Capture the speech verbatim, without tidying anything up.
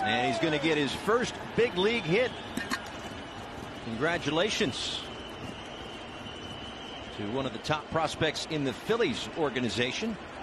And he's going to get his first big league hit. Congratulations to one of the top prospects in the Phillies organization.